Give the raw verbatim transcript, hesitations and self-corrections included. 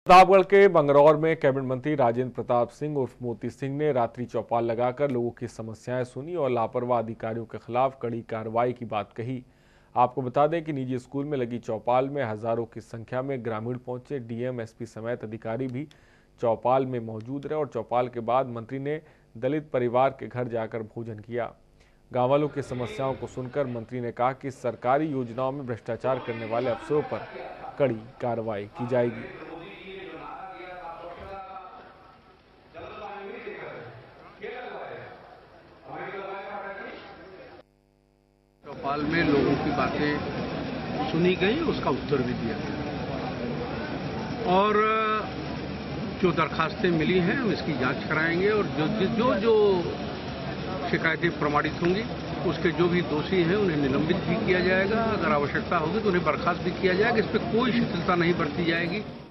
प्रतापगढ़ के बंगरौर में कैबिनेट मंत्री राजेंद्र प्रताप सिंह उर्फ मोती सिंह ने रात्रि चौपाल लगाकर लोगों की समस्याएं सुनी और लापरवाह अधिकारियों के खिलाफ कड़ी कार्रवाई की बात कही। आपको बता दें कि निजी स्कूल में लगी चौपाल में हजारों की संख्या में ग्रामीण पहुंचे। डीएम, एसपी समेत अधिकारी भी चौपाल में मौजूद रहे और चौपाल के बाद मंत्री ने दलित परिवार के घर जाकर भोजन किया। गाँव वालों की समस्याओं को सुनकर मंत्री ने कहा कि सरकारी योजनाओं में भ्रष्टाचार करने वाले अफसरों पर कड़ी कार्रवाई की जाएगी। चौपाल में लोगों की बातें सुनी गई, उसका उत्तर भी दिया गया और जो दरखास्तें मिली हैं हम इसकी जांच कराएंगे और जो जो जो शिकायतें प्रमाणित होंगी उसके जो भी दोषी हैं उन्हें निलंबित भी किया जाएगा। अगर आवश्यकता होगी तो उन्हें बर्खास्त भी किया जाएगा। इस पर कोई शिथिलता नहीं बरती जाएगी।